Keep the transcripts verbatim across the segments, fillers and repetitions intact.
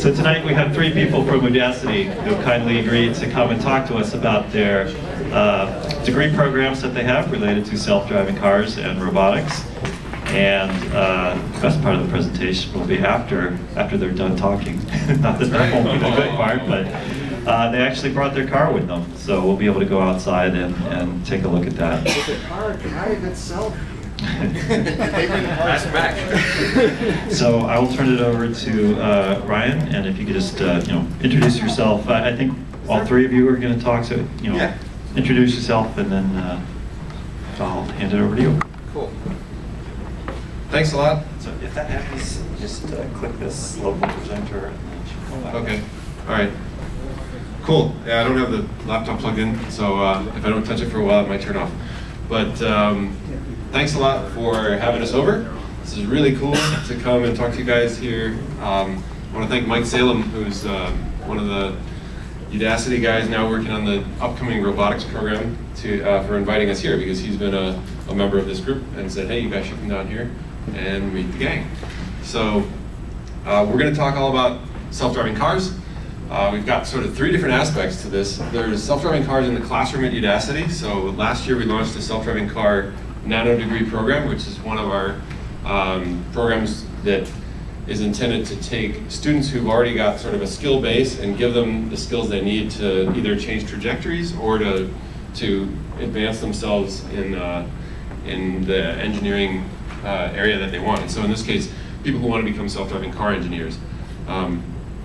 So tonight we have three people from Udacity who kindly agreed to come and talk to us about their uh, degree programs that they have related to self-driving cars and robotics. And uh, the best part of the presentation will be after after they're done talking. Not that that won't be the good part, but uh, they actually brought their car with them. So we'll be able to go outside and, and take a look at that. Does the car drive itself? That's back. So I will turn it over to uh, Ryan, and if you could just uh, you know introduce yourself. I, I think all three of you are going to talk, so you know yeah. introduce yourself, and then uh, I'll hand it over to you. Cool. Thanks a lot. So if that happens, just uh, click this local presenter, and then it should come back. Okay. All right. Cool. Yeah, I don't have the laptop plugged in, so uh, if I don't touch it for a while, it might turn off. But um, thanks a lot for having us over. This is really cool to come and talk to you guys here. Um, I want to thank Mike Salem, who's uh, one of the Udacity guys now working on the upcoming robotics program, to uh, for inviting us here, because he's been a, a member of this group and said, hey, you guys should come down here and meet the gang. So uh, we're going to talk all about self-driving cars. Uh, we've got sort of three different aspects to this. There's self-driving cars in the classroom at Udacity. So last year we launched a self-driving car nano degree program, which is one of our um, programs that is intended to take students who've already got sort of a skill base and give them the skills they need to either change trajectories or to to advance themselves in uh, in the engineering uh, area that they want. And so in this case, people who want to become self-driving car engineers. Um,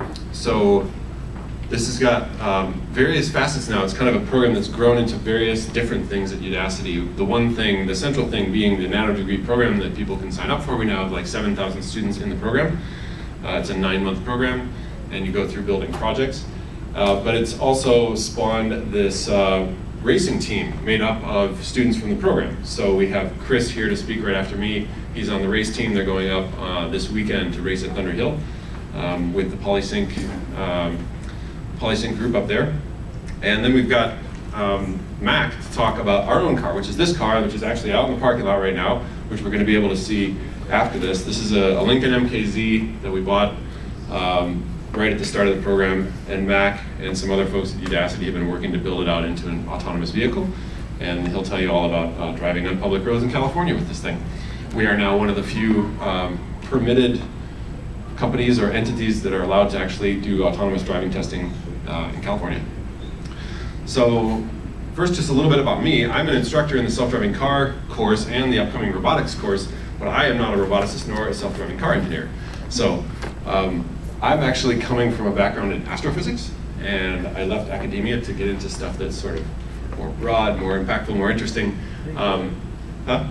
so this has got um, various facets now. It's kind of a program that's grown into various different things at Udacity. The one thing, the central thing being the nano degree program that people can sign up for. We now have like seven thousand students in the program. Uh, it's a nine month program, and you go through building projects. Uh, but it's also spawned this uh, racing team made up of students from the program. So we have Chris here to speak right after me. He's on the race team. They're going up uh, this weekend to race at Thunder Hill um, with the Polysync um, Polysync group up there. And then we've got um, Mac to talk about our own car, which is this car, which is actually out in the parking lot right now, which we're going to be able to see after this. This is a, a Lincoln M K Z that we bought um, right at the start of the program, and Mac and some other folks at Udacity have been working to build it out into an autonomous vehicle, and he'll tell you all about uh, driving on public roads in California with this thing. We are now one of the few um, permitted companies or entities that are allowed to actually do autonomous driving testing uh, in California. So first, just a little bit about me. I'm an instructor in the self-driving car course and the upcoming robotics course, but I am not a roboticist nor a self-driving car engineer. So um, I'm actually coming from a background in astrophysics, and I left academia to get into stuff that's sort of more broad, more impactful, more interesting. Um, huh?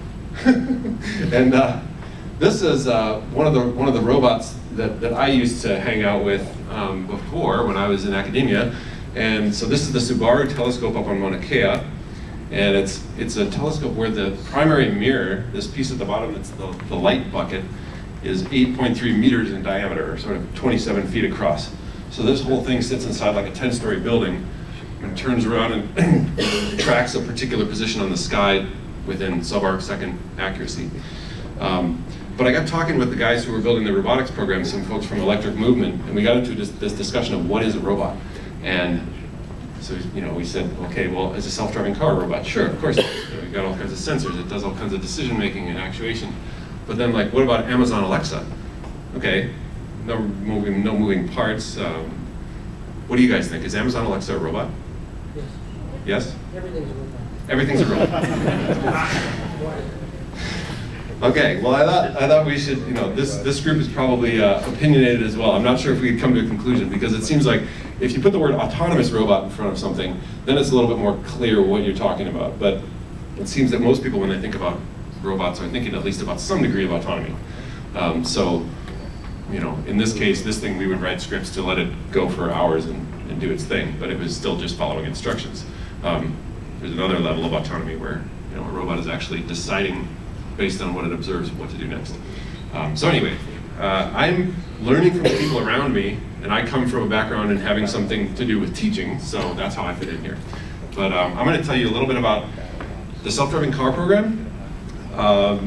and uh, this is uh, one of the one of the robots that, that I used to hang out with um, before when I was in academia. And so this is the Subaru telescope up on Mauna Kea, and it's it's a telescope where the primary mirror, this piece at the bottom, that's the, the light bucket, is eight point three meters in diameter, or sort of twenty-seven feet across. So this whole thing sits inside like a ten story building and turns around and tracks a particular position on the sky within sub-arc second accuracy. Um, but I got talking with the guys who were building the robotics program, some folks from Electric Movement, and we got into this, this discussion of what is a robot. And so, you know, we said, okay, well, is a self-driving car a robot? Sure, of course. You know, we've got all kinds of sensors. It does all kinds of decision-making and actuation. But then, like, what about Amazon Alexa? Okay, no moving, no moving parts. Um, what do you guys think? Is Amazon Alexa a robot? Yes. Yes? Everything's a robot. Everything's a robot. Okay, well, I thought I thought we should, you know, this this group is probably uh, opinionated as well. I'm not sure if we could come to a conclusion, because it seems like if you put the word autonomous robot in front of something, then it's a little bit more clear what you're talking about. But it seems that most people, when they think about robots, are thinking at least about some degree of autonomy. Um, so, you know, in this case, this thing, we would write scripts to let it go for hours and, and do its thing, but it was still just following instructions. Um, there's another level of autonomy where, you know, a robot is actually deciding based on what it observes what to do next. Um, so anyway, uh, I'm learning from the people around me, and I come from a background in having something to do with teaching, so that's how I fit in here. But um, I'm going to tell you a little bit about the self-driving car program, um,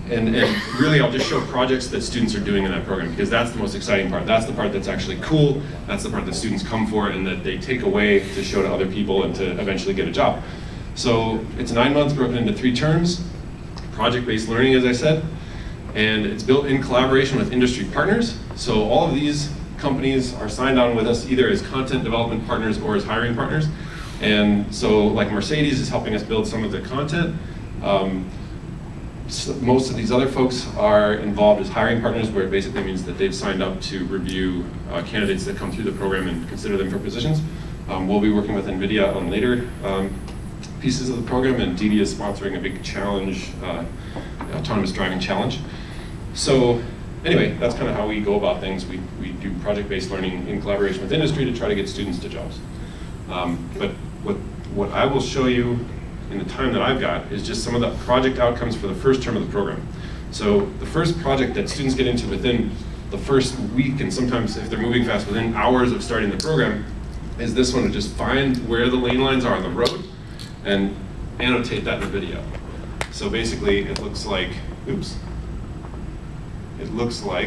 and, and really I'll just show projects that students are doing in that program, because that's the most exciting part. That's the part that's actually cool. That's the part that students come for and that they take away to show to other people and to eventually get a job. So it's nine months broken into three terms, project-based learning, as I said, and it's built in collaboration with industry partners. So all of these companies are signed on with us either as content development partners or as hiring partners. And so like Mercedes is helping us build some of the content. Um, So most of these other folks are involved as hiring partners, where it basically means that they've signed up to review uh, candidates that come through the program and consider them for positions. Um, we'll be working with NVIDIA on later um, pieces of the program, and D D is sponsoring a big challenge, uh, autonomous driving challenge. So anyway, that's kind of how we go about things. We, we do project-based learning in collaboration with industry to try to get students to jobs. Um, but what, what I will show you in the time that I've got is just some of the project outcomes for the first term of the program. So the first project that students get into within the first week, and sometimes if they're moving fast, within hours of starting the program, is this one to just find where the lane lines are on the road and annotate that in the video. So basically it looks like, oops, it looks like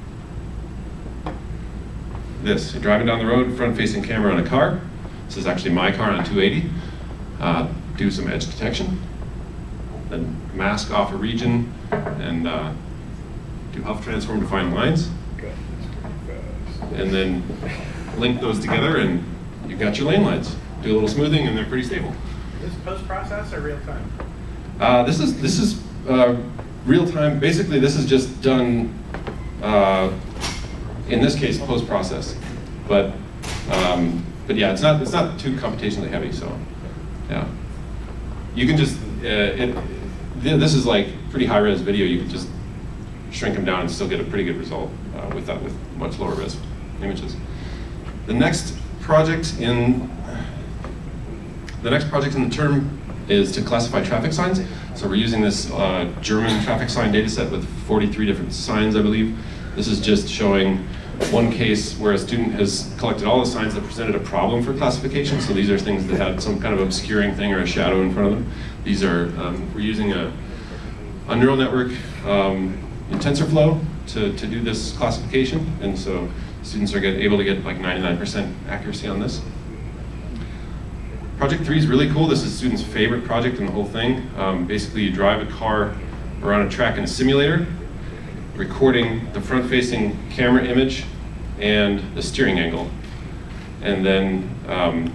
this. You're driving down the road, front-facing camera on a car. This is actually my car on a two eighty. Uh, do some edge detection, then mask off a region, and uh, do huff transform to find lines, and then link those together, and you've got your lane lines. Do a little smoothing, and they're pretty stable. Is this post-process or real-time? Uh, this is this is uh, real-time. Basically, this is just done. Uh, in this case, post-process, but um, but yeah, it's not it's not too computationally heavy. So yeah. You can just, uh, it, this is like pretty high-res video. You can just shrink them down and still get a pretty good result uh, with that, with much lower res images. The next project in the next project in the term is to classify traffic signs. So we're using this uh, German traffic sign data set with forty-three different signs, I believe. This is just showing one case where a student has collected all the signs that presented a problem for classification. So these are things that had some kind of obscuring thing or a shadow in front of them. These are, um, we're using a, a neural network um, in TensorFlow to, to do this classification. And so students are get, able to get like ninety-nine percent accuracy on this. Project three is really cool. This is students' favorite project in the whole thing. Um, basically, you drive a car around a track in a simulator, recording the front-facing camera image and the steering angle, and then um,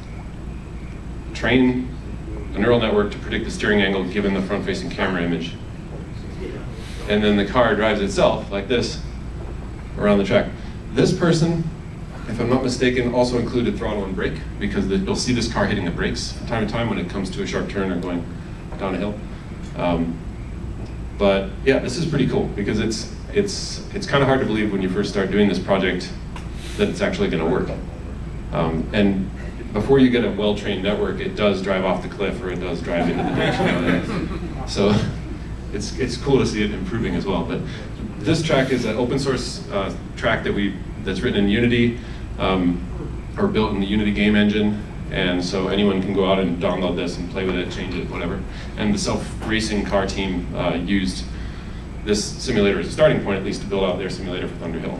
train a neural network to predict the steering angle given the front-facing camera image. And then the car drives itself, like this, around the track. This person, if I'm not mistaken, also included throttle and brake, because the, you'll see this car hitting the brakes from time to time when it comes to a sharp turn or going down a hill. Um, But yeah, this is pretty cool, because it's it's it's kind of hard to believe when you first start doing this project that it's actually going to work. Um, and before you get a well-trained network, it does drive off the cliff or it does drive into the ditch. You know, so it's it's cool to see it improving as well. But this track is an open source uh, track that we that's written in Unity um, or built in the Unity game engine. And so anyone can go out and download this and play with it, change it, whatever. And the self-racing car team uh, used this simulator as a starting point, at least, to build out their simulator for Thunderhill.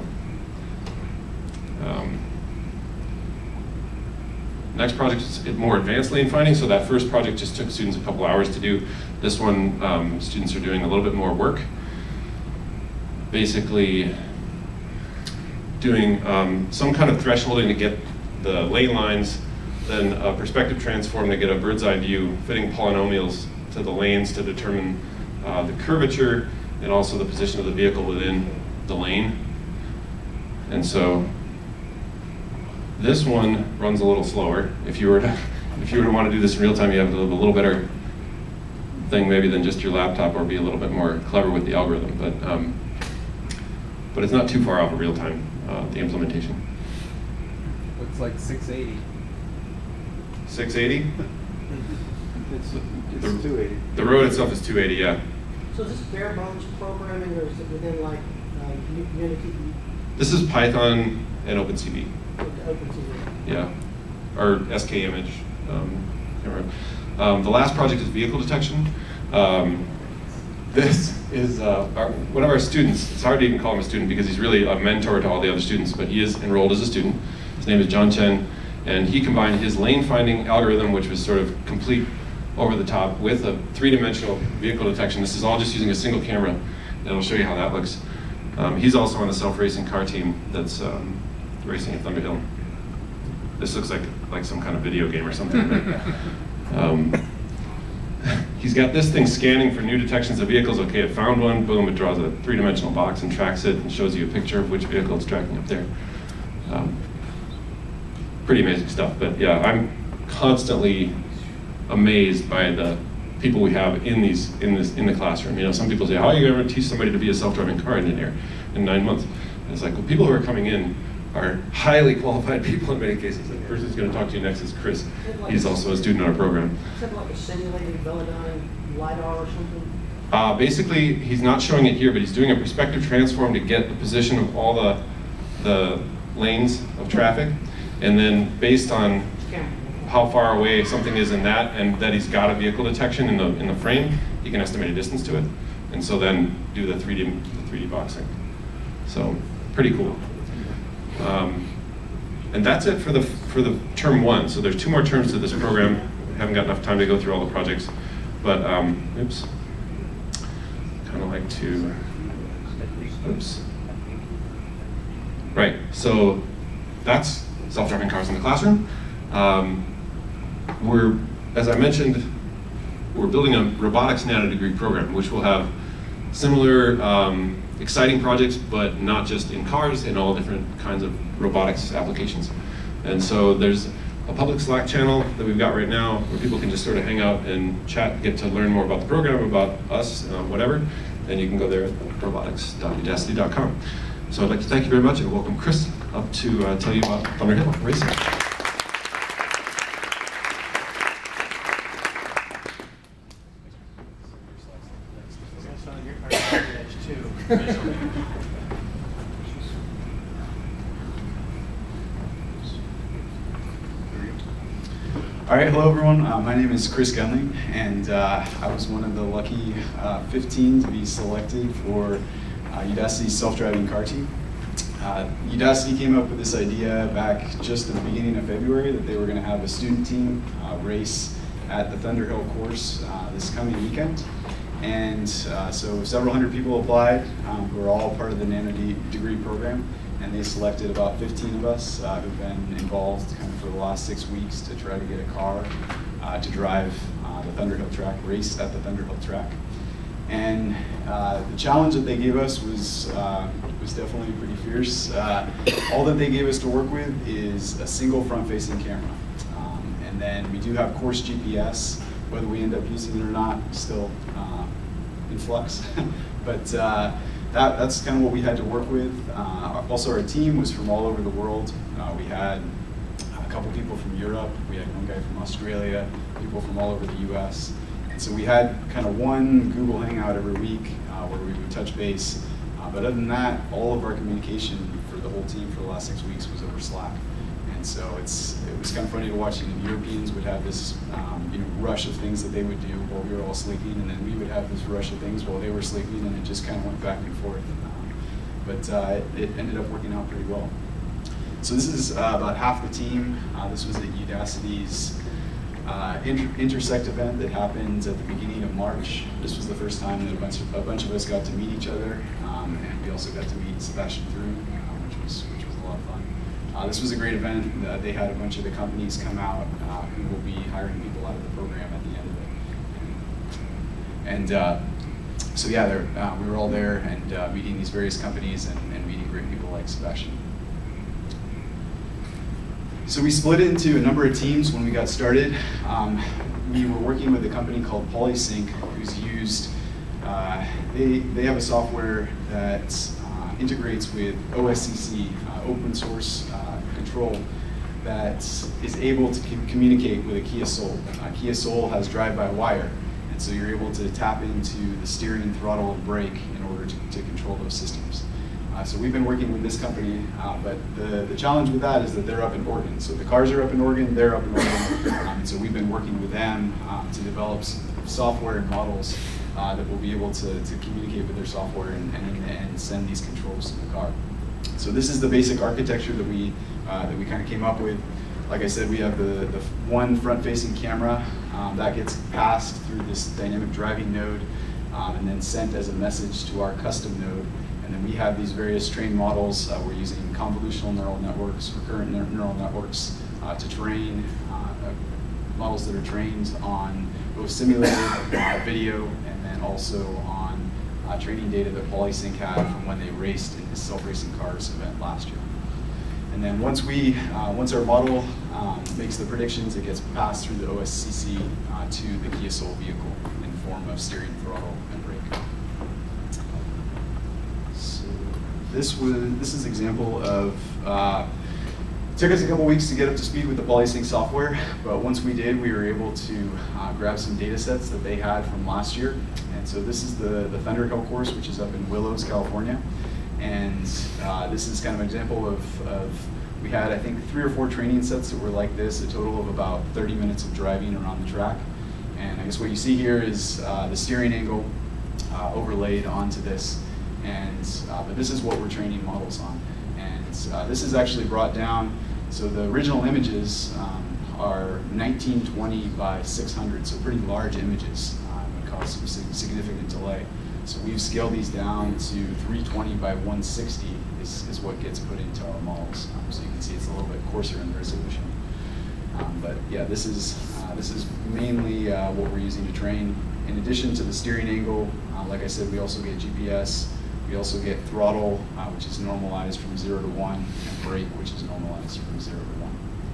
Um, next project is more advanced lane finding. So that first project just took students a couple hours to do. This one, um, students are doing a little bit more work. Basically doing um, some kind of thresholding to get the lane lines, then a perspective transform to get a bird's eye view, fitting polynomials to the lanes to determine uh, the curvature and also the position of the vehicle within the lane. And so this one runs a little slower. If you were to, if you were to want to do this in real time, you have to have a little better thing maybe than just your laptop, or be a little bit more clever with the algorithm. But um, but it's not too far off of real time, uh, the implementation. Looks like six eighty. six eighty? It's, it's the, two eighty. The road itself is two eighty, yeah. So is this bare bones programming, or is it within like uh, Unity? This is Python and OpenCV. OpenCV. Yeah, or S K image. Um, can't remember. Um, the last project is vehicle detection. Um, this is uh, our, one of our students. It's hard to even call him a student because he's really a mentor to all the other students, but he is enrolled as a student. His name is John Chen, and he combined his lane finding algorithm, which was sort of complete over the top, with a three-dimensional vehicle detection. This is all just using a single camera, and I'll show you how that looks. Um, he's also on the self-racing car team that's um, racing at Thunderhill. This looks like like some kind of video game or something. um, he's got this thing scanning for new detections of vehicles. Okay, it found one, boom, it draws a three-dimensional box and tracks it and shows you a picture of which vehicle it's tracking up there. Um, pretty amazing stuff, but yeah, I'm constantly amazed by the people we have in these in this in the classroom. You know, some people say, how are you going to teach somebody to be a self-driving car engineer in nine months? And it's like, well, people who are coming in are highly qualified people in many cases. The person who's going to talk to you next is Chris. He's also a student on our program. Something like a simulated Velodyne LiDAR or something? Uh, basically, he's not showing it here, but he's doing a perspective transform to get the position of all the, the lanes of traffic. And then based on how far away something is in that, and that he's got a vehicle detection in the, in the frame, he can estimate a distance to it. And so then do the three D, the three D boxing. So, pretty cool. Um, and that's it for the for the term one. So there's two more terms to this program. We haven't got enough time to go through all the projects, but um, oops, kind of like to, oops. Right. So that's self-driving cars in the classroom. Um, we're, as I mentioned, we're building a robotics nano degree program, which will have similar um, exciting projects, but not just in cars, in all different kinds of robotics applications. And so there's a public Slack channel that we've got right now where people can just sort of hang out and chat, get to learn more about the program, about us, uh, whatever. And you can go there at robotics dot udacity dot com. So I'd like to thank you very much and welcome Chris up to uh, tell you about Thunderhill Racing. All right, hello everyone. Uh, my name is Chris Gunling, and uh, I was one of the lucky uh, fifteen to be selected for uh, Udacity's self-driving car team. Uh, Udacity came up with this idea back just at the beginning of February that they were going to have a student team uh, race at the Thunderhill course uh, this coming weekend. And uh, so several hundred people applied um, who are all part of the nano degree program. And they selected about fifteen of us uh, who've been involved kind of for the last six weeks to try to get a car uh, to drive uh, the Thunderhill track, race at the Thunderhill track. And uh, the challenge that they gave us was, uh, was definitely pretty fierce. Uh, all that they gave us to work with is a single front-facing camera. Um, and then we do have course G P S. Whether we end up using it or not, still uh, in flux. but uh, That, that's kind of what we had to work with. Uh, also, our team was from all over the world. Uh, we had a couple people from Europe. We had one guy from Australia, people from all over the U S. And so we had kind of one Google Hangout every week uh, where we would touch base. Uh, but other than that, all of our communication for the whole team for the last six weeks was over Slack. And so it's, it was kind of funny to watch. You know, the Europeans would have this um, you know, rush of things that they would do while we were all sleeping, and then we would have this rush of things while they were sleeping, and it just kind of went back and forth. Um, but uh, it, it ended up working out pretty well. So this is uh, about half the team. Uh, this was at Udacity's uh, inter Intersect event that happened at the beginning of March. This was the first time that a bunch of, a bunch of us got to meet each other, um, and we also got to meet Sebastian Through, uh, which was which was a lot of fun. Uh, this was a great event. Uh, they had a bunch of the companies come out uh, who will be hiring people out of the program at the end of it. And uh, so yeah, uh, we were all there and uh, meeting these various companies and, and meeting great people like Sebastian. So we split into a number of teams when we got started. Um, we were working with a company called Polysync, who's used, uh, they, they have a software that uh, integrates with O S C C, uh, open source uh, control, that is able to communicate with a Kia Soul. Uh, Kia Soul has drive-by-wire, and so you're able to tap into the steering, throttle, and brake in order to, to control those systems. Uh, so we've been working with this company, uh, but the, the challenge with that is that they're up in Oregon. So the cars are up in Oregon, they're up in Oregon, um, and so we've been working with them um, to develop some software and models uh, that will be able to, to communicate with their software and, and in the end send these controls to the car. So this is the basic architecture that we, uh, that we kind of came up with. Like I said, we have the, the one front-facing camera um, that gets passed through this dynamic driving node um, and then sent as a message to our custom node. And then we have these various trained models. Uh, we're using convolutional neural networks, recurrent ne neural networks uh, to train uh, models that are trained on both simulated uh, video and then also on uh, training data that PolySync had from when they raced in his self-racing cars event last year. And then once we, uh, once our model um, makes the predictions, it gets passed through the O S C C uh, to the Kia Soul vehicle in the form of steering, throttle, and brake. This was this is an example of, uh, it took us a couple weeks to get up to speed with the PolySync software, but once we did, we were able to uh, grab some data sets that they had from last year. And so this is the, the Thunder Hill course, which is up in Willows, California. And uh, this is kind of an example of, of, we had, I think, three or four training sets that were like this, a total of about thirty minutes of driving around the track. And I guess what you see here is uh, the steering angle uh, overlaid onto this. And, uh, but this is what we're training models on. And uh, this is actually brought down, so the original images um, are nineteen twenty by six hundred, so pretty large images, uh, would cause some sig significant delay. So we've scaled these down to three twenty by one sixty is, is what gets put into our models. Um, so you can see it's a little bit coarser in resolution. Um, but yeah, this is, uh, this is mainly uh, what we're using to train. In addition to the steering angle, uh, like I said, we also get G P S. We also get throttle, uh, which is normalized from zero to one, and brake, which is normalized from zero to one.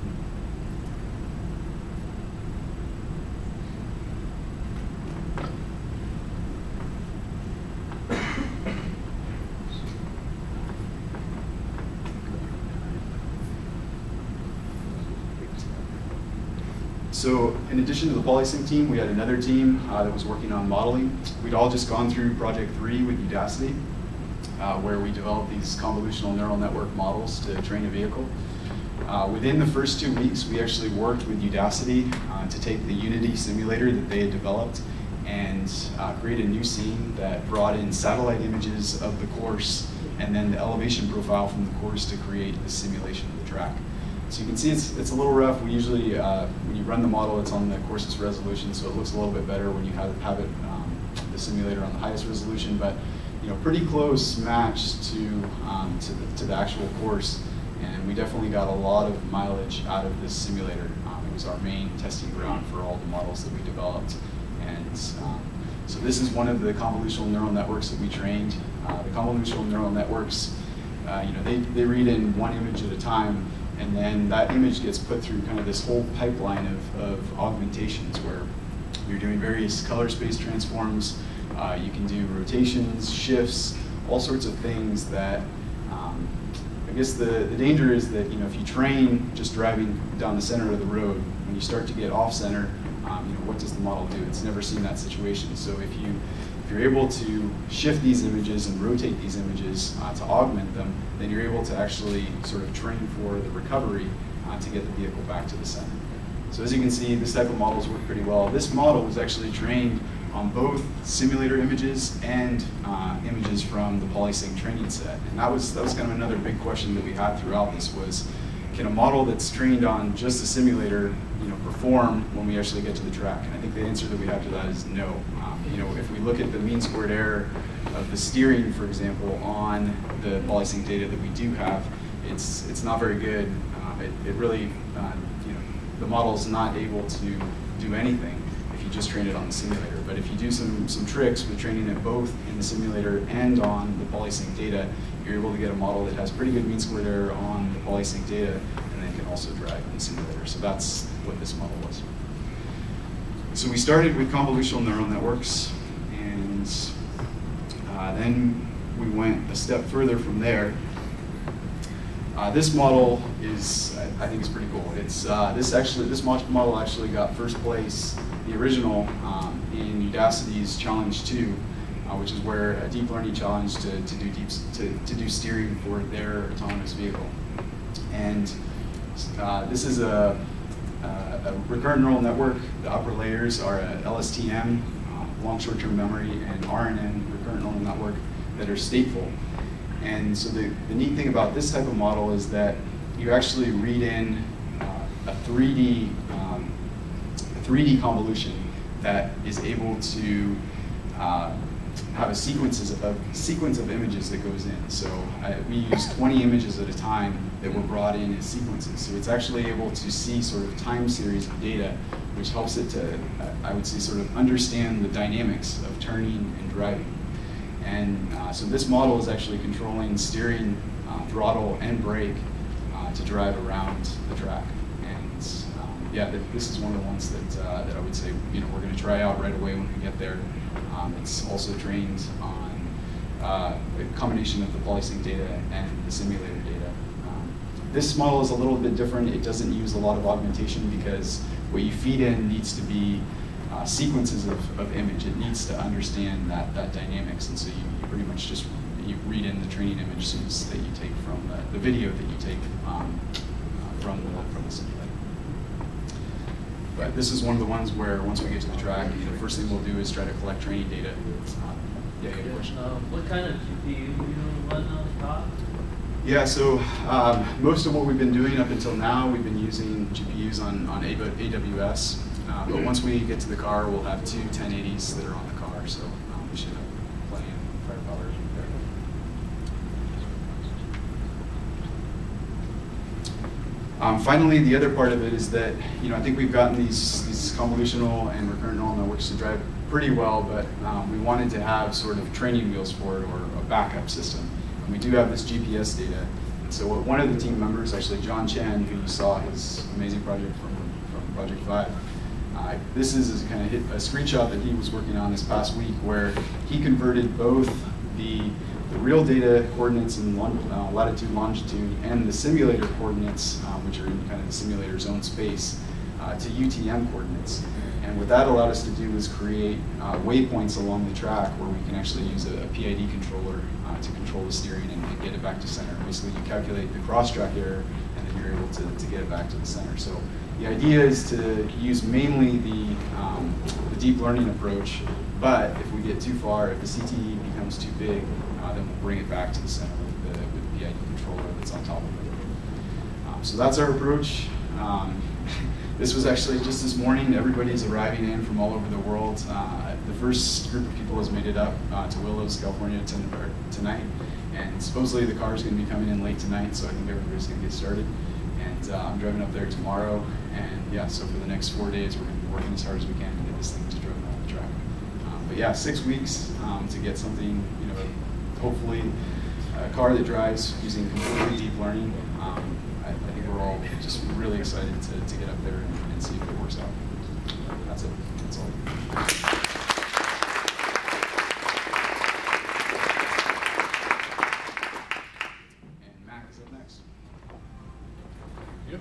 So in addition to the PolySync team, we had another team uh, that was working on modeling. We'd all just gone through project three with Udacity, uh, where we developed these convolutional neural network models to train a vehicle. Uh, within the first two weeks, we actually worked with Udacity uh, to take the Unity simulator that they had developed and uh, create a new scene that brought in satellite images of the course and then the elevation profile from the course to create the simulation of the track. So you can see it's, it's a little rough. We usually, uh, when you run the model, it's on the course's resolution, so it looks a little bit better when you have, have it, um, the simulator on the highest resolution, but you know, pretty close match to, um, to, the, to the actual course. And we definitely got a lot of mileage out of this simulator. Um, it was our main testing ground for all the models that we developed. And um, so this is one of the convolutional neural networks that we trained. Uh, the convolutional neural networks, uh, you know, they, they read in one image at a time, and then that image gets put through kind of this whole pipeline of, of augmentations where you're doing various color space transforms. Uh, you can do rotations, shifts, all sorts of things that, um, I guess the, the danger is that, you know, if you train just driving down the center of the road, when you start to get off center, um, you know, what does the model do? It's never seen that situation. So if you if you're able to shift these images and rotate these images uh, to augment them, then you're able to actually sort of train for the recovery uh, to get the vehicle back to the center. So as you can see, this type of models work pretty well. This model was actually trained on both simulator images and uh, images from the PolySync training set. And that was, that was kind of another big question that we had throughout this was, can a model that's trained on just the simulator, you know, perform when we actually get to the track? And I think the answer that we have to that is no. Um, you know, if we look at the mean squared error of the steering, for example, on the PolySync data that we do have, it's it's not very good. Uh, it, it really, uh, you know, the model's not able to do anything if you just train it on the simulator. But if you do some some tricks with training it both in the simulator and on the PolySync data, you're able to get a model that has pretty good mean squared error on the PolySync data, and then can also drive in the simulator. So that's what this model was. So we started with convolutional neural networks, and uh, then we went a step further from there. Uh, this model is, I, I think, is pretty cool. It's uh, this actually, this model actually got first place, the original, um, in Udacity's Challenge two. Uh, which is where a deep learning challenge to, to do deep to, to do steering for their autonomous vehicle. And uh, this is a, a, a recurrent neural network. The upper layers are a L S T M, uh, long short-term memory, and R N N, recurrent neural network, that are stateful. And so the, the neat thing about this type of model is that you actually read in uh, a three D um, a three D convolution that is able to uh, have a sequences of sequence of images that goes in. So I, we use twenty images at a time that were brought in as sequences. So it's actually able to see sort of time series of data, which helps it to, I would say, sort of understand the dynamics of turning and driving. And uh, so this model is actually controlling steering, uh, throttle, and brake uh, to drive around the track. And um, yeah, th this is one of the ones that uh, that I would say, you know, we're going to try out right away when we get there. Um, it's also trained on uh, a combination of the polysync data and the simulator data. Um, this model is a little bit different. It doesn't use a lot of augmentation because what you feed in needs to be uh, sequences of, of image. It needs to understand that, that dynamics, and so you, you pretty much just you read in the training images that you take from the, the video that you take um, uh, from, the, from the simulator. But this is one of the ones where once we get to the track, the first thing we'll do is try to collect training data. Um, yeah, you have a question? Uh, what kind of G P U do you run on top? Yeah, so um, most of what we've been doing up until now, we've been using G P Us on, on A W S. Uh, but once we get to the car, we'll have two ten eighties that are on the car, so um, we should have plenty of firepower there. Um, finally, the other part of it is that, you know, I think we've gotten these, these convolutional and recurrent neural networks to drive pretty well, but um, we wanted to have sort of training wheels for it, or a backup system. And we do have this G P S data. And so what one of the team members, actually John Chen, who you saw his amazing project from, from Project Five, uh, this is a kind of hit, a screenshot that he was working on this past week, where he converted both the the real data coordinates in long, uh, latitude, longitude, and the simulator coordinates, um, which are in kind of the simulator zone space, uh, to U T M coordinates. And what that allowed us to do is create uh, waypoints along the track where we can actually use a, a P I D controller uh, to control the steering and, and get it back to center. Basically, you calculate the cross-track error, and then you're able to, to get it back to the center. So the idea is to use mainly the, um, the deep learning approach, but if we get too far, if the C T E becomes too big, uh, then we'll bring it back to the center with the, with the P I D controller that's on top of it. Um, so that's our approach. Um, this was actually just this morning. Everybody's arriving in from all over the world. Uh, the first group of people has made it up uh, to Willows, California tonight, and supposedly the car is going to be coming in late tonight, so I think everybody's going to get started. And uh, I'm driving up there tomorrow, and yeah, so for the next four days, we're going to be working as hard as we can to get this thing to driven off the track. Um, but yeah, six weeks um, to get something, you know, hopefully a car that drives using completely deep learning. Um, I, I think we're all just really excited to, to get up there and, and see if it works out. That's it. That's all. And Mac is up next. Yep.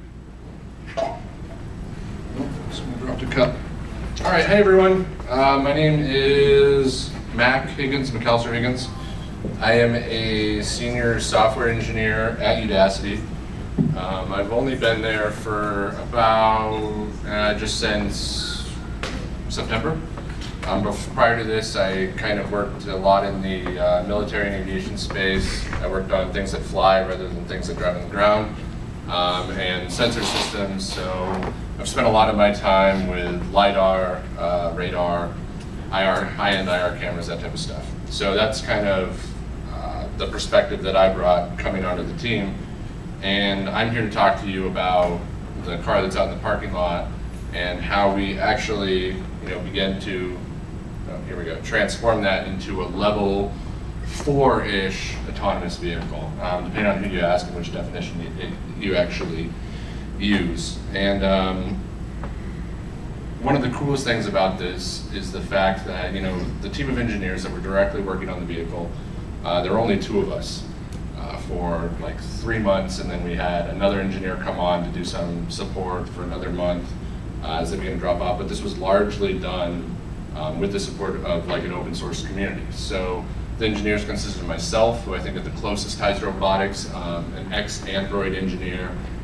Someone dropped a cup. All right, hey everyone. Uh, my name is Mac Higgins, McAllister Higgins. I am a senior software engineer at Udacity. Um, I've only been there for about uh, just since September. Um, but prior to this, I kind of worked a lot in the uh, military and aviation space. I worked on things that fly rather than things that drive on the ground, um, and sensor systems. So I've spent a lot of my time with LiDAR, uh, radar, I R, high-end I R cameras, that type of stuff. So that's kind of uh, the perspective that I brought coming onto the team. And I'm here to talk to you about the car that's out in the parking lot and how we actually, you know, begin to, oh, here we go, transform that into a level four-ish autonomous vehicle, um, depending on who you ask and which definition you, you actually use. And um, one of the coolest things about this is the fact that, you know, the team of engineers that were directly working on the vehicle, uh, there were only two of us uh, for like three months, and then we had another engineer come on to do some support for another month uh, as they began to drop off. But this was largely done um, with the support of like an open source community. So the engineers consisted of myself, who I think are the closest ties to robotics, um, an ex-Android engineer,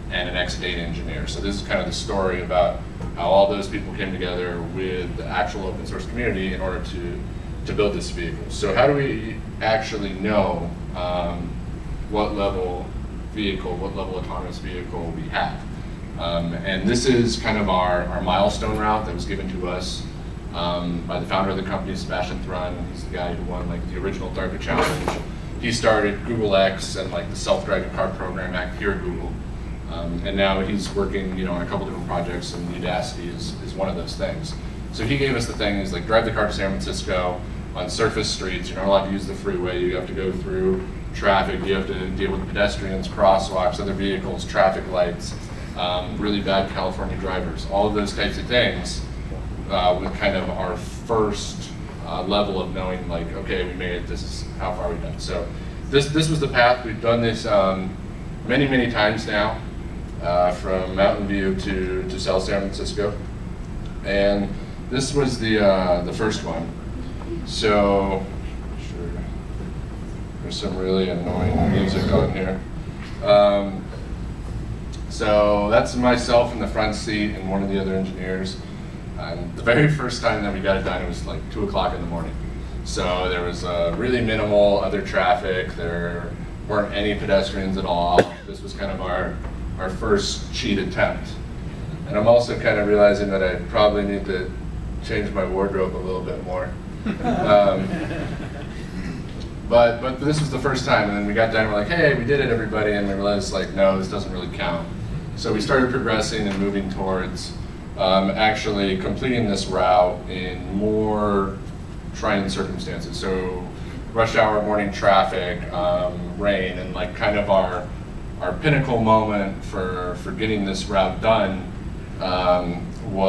and an X eight engineer. So this is kind of the story about how all those people came together with the actual open source community in order to, to build this vehicle. So how do we actually know um, what level vehicle, what level autonomous vehicle we have? Um, and this is kind of our, our milestone route that was given to us um, by the founder of the company, Sebastian Thrun. He's the guy who won like the original DARPA challenge. He started Google X and like the self-driving car program back here at Google. Um, and now he's working, you know, on a couple different projects, and Udacity is, is one of those things. So he gave us the thing, is like drive the car to San Francisco on surface streets. You're not allowed to use the freeway. You have to go through traffic. You have to deal with pedestrians, crosswalks, other vehicles, traffic lights, um, really bad California drivers. All of those types of things uh, with kind of our first uh, level of knowing, like, okay, we made it. This is how far we've done. So this this was the path. We've done this um, many many times now. Uh, from Mountain View to, to South San Francisco. And this was the, uh, the first one. So, sure, there's some really annoying music on here. Um, so that's myself in the front seat and one of the other engineers. And the very first time that we got it done, it was like two o'clock in the morning. So there was uh, really minimal other traffic. There weren't any pedestrians at all. This was kind of our our first cheat attempt. And I'm also kind of realizing that I probably need to change my wardrobe a little bit more. Um, but but this was the first time, and then we got done and we're like, hey, we did it, everybody, and we realized, like, no, this doesn't really count. So we started progressing and moving towards um, actually completing this route in more trying circumstances. So rush hour, morning traffic, um, rain, and like kind of our Our pinnacle moment for, for getting this route done um,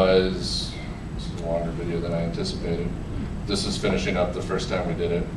was, this is a longer video than I anticipated. This is finishing up the first time we did it.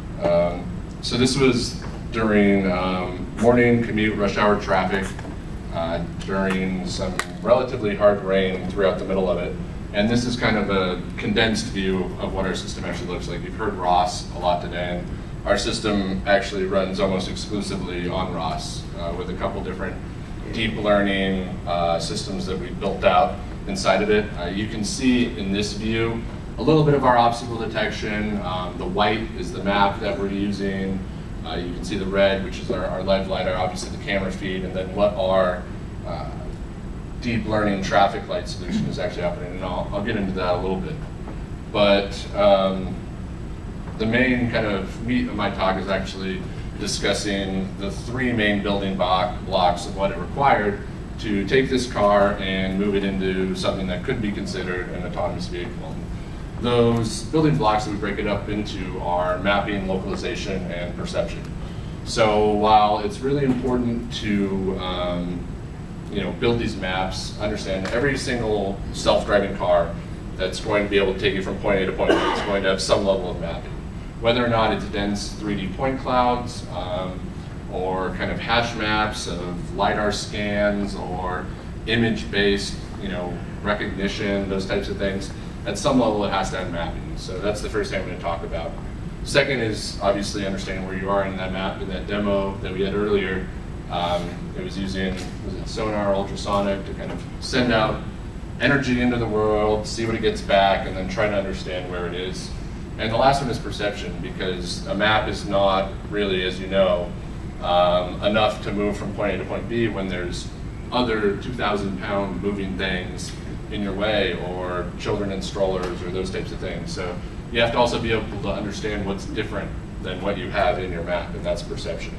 Um, so this was during um, morning commute, rush hour traffic, uh, during some relatively hard rain throughout the middle of it. And this is kind of a condensed view of what our system actually looks like. You've heard R O S a lot today. And our system actually runs almost exclusively on R O S uh, with a couple different deep learning uh, systems that we've built out inside of it. Uh, you can see in this view a little bit of our obstacle detection. Um, the white is the map that we're using. Uh, you can see the red, which is our, our L E D LiDAR, obviously the camera feed, and then what our uh, deep learning traffic light solution is actually happening. And I'll, I'll get into that a little bit. But um, the main kind of meat of my talk is actually discussing the three main building block, blocks of what it required to take this car and move it into something that could be considered an autonomous vehicle. Those building blocks that we break it up into are mapping, localization, and perception. So while it's really important to um, you know, build these maps, understand every single self-driving car that's going to be able to take you from point A to point B is going to have some level of mapping. Whether or not it's dense three D point clouds, um, or kind of hash maps of LiDAR scans, or image-based, you know, recognition, those types of things. At some level, it has to have mapping. So that's the first thing I'm going to talk about. Second is obviously understanding where you are in that map. In that demo that we had earlier, um, it was using was it sonar, ultrasonic to kind of send out energy into the world, see what it gets back, and then try to understand where it is. And the last one is perception, because a map is not really, as you know, um, enough to move from point A to point B when there's other two thousand pound moving things in your way, or children in strollers, or those types of things. So you have to also be able to understand what's different than what you have in your map, and that's perception.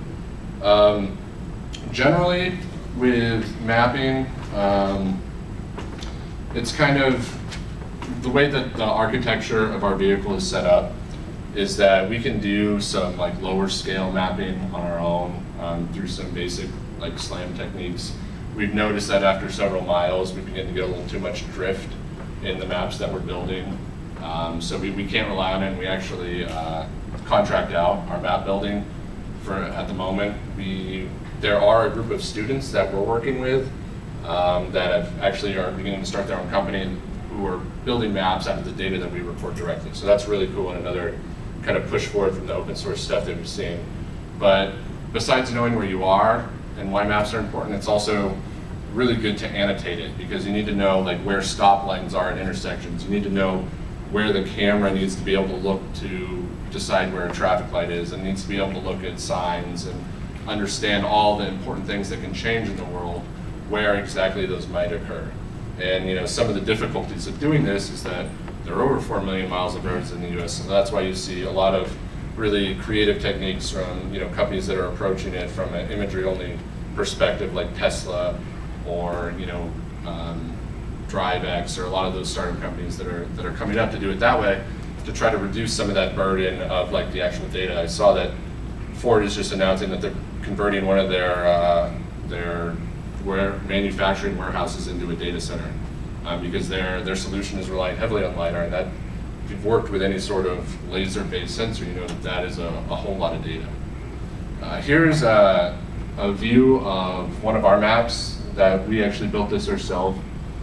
Um, generally, with mapping, um, it's kind of the way that the architecture of our vehicle is set up is that we can do some like lower scale mapping on our own um, through some basic like SLAM techniques. We've noticed that after several miles, we begin to get a little too much drift in the maps that we're building. Um, so we, we can't rely on it, and we actually uh, contract out our map building for at the moment. We, there are a group of students that we're working with um, that have actually are beginning to start their own company who are building maps out of the data that we report directly. So that's really cool, and another kind of push forward from the open source stuff that we've seen. But besides knowing where you are and why maps are important. It's also really good to annotate it, because you need to know like where stop lines are at intersections. You need to know where the camera needs to be able to look to decide where a traffic light is, and needs to be able to look at signs and understand all the important things that can change in the world, where exactly those might occur. And you know, some of the difficulties of doing this is that there are over four million miles of roads in the U S, and that's why you see a lot of really creative techniques from you know companies that are approaching it from an imagery-only perspective, like Tesla, or you know, um, DriveX, or a lot of those startup companies that are that are coming up to do it that way, to try to reduce some of that burden of like the actual data. I saw that Ford is just announcing that they're converting one of their uh, their where manufacturing warehouses into a data center, um, because their their solution is relying heavily on LiDAR, and that if you've worked with any sort of laser-based sensor, you know that that is a, a whole lot of data. Uh, here's a, a view of one of our maps that we actually built this ourselves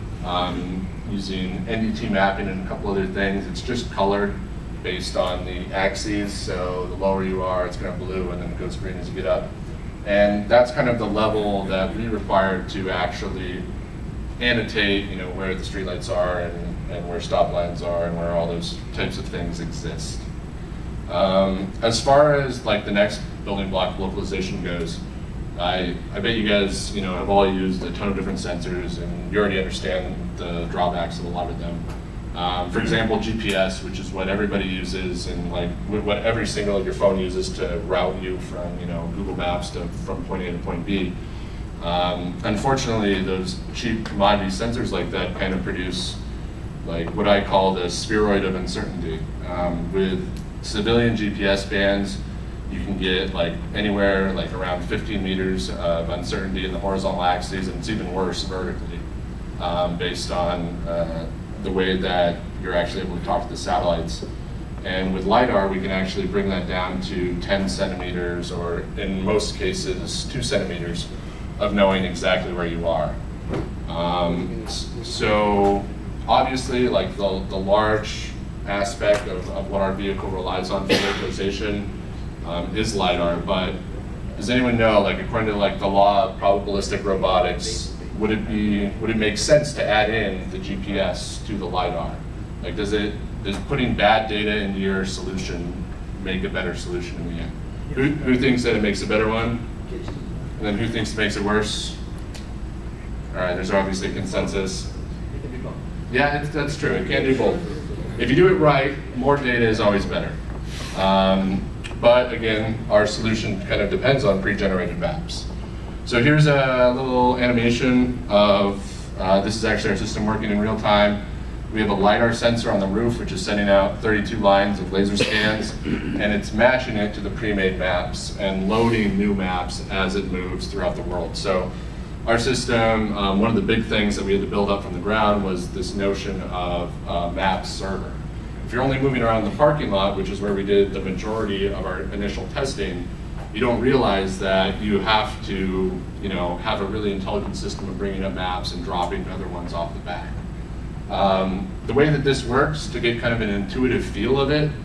um, using N D T mapping and a couple other things. It's just colored based on the axes, so the lower you are, it's going to blue, and then it goes green as you get up. And that's kind of the level that we require to actually annotate, you know, where the streetlights are and, and where stop lines are and where all those types of things exist. Um, as far as like the next building block localization goes, I, I bet you guys, you know, have all used a ton of different sensors, and you already understand the drawbacks of a lot of them. Um, for example, G P S, which is what everybody uses, and like what every single of your phone uses to route you from, you know, Google Maps to from point A to point B. Um, unfortunately, those cheap commodity sensors like that kind of produce like what I call the spheroid of uncertainty. Um, with civilian G P S bands, you can get like anywhere like around fifteen meters of uncertainty in the horizontal axes, and it's even worse vertically, um, based on uh, the way that you're actually able to talk to the satellites. And with LiDAR, we can actually bring that down to ten centimeters, or in most cases, two centimeters of knowing exactly where you are. Um, so obviously, like the, the large aspect of, of what our vehicle relies on for localization um, is LiDAR, but does anyone know, like according to like the law of probabilistic robotics, would it be, would it make sense to add in the G P S to the LiDAR? Like does it, does putting bad data into your solution make a better solution in the end? Who, who thinks that it makes a better one? And then who thinks it makes it worse? All right, there's obviously consensus. Yeah, it's, that's true, it can't do both. If you do it right, more data is always better. Um, but again, our solution kind of depends on pre-generated maps. So here's a little animation of, uh, this is actually our system working in real time. We have a LiDAR sensor on the roof, which is sending out thirty-two lines of laser scans, and it's matching it to the pre-made maps and loading new maps as it moves throughout the world. So our system, um, one of the big things that we had to build up from the ground was this notion of a map server. If you're only moving around the parking lot, which is where we did the majority of our initial testing, you don't realize that you have to, you know, have a really intelligent system of bringing up maps and dropping other ones off the back. Um, the way that this works, to get kind of an intuitive feel of it,